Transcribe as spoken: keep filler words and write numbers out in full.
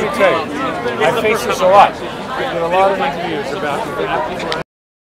me tell you, I face this a lot. I get a lot of interviews about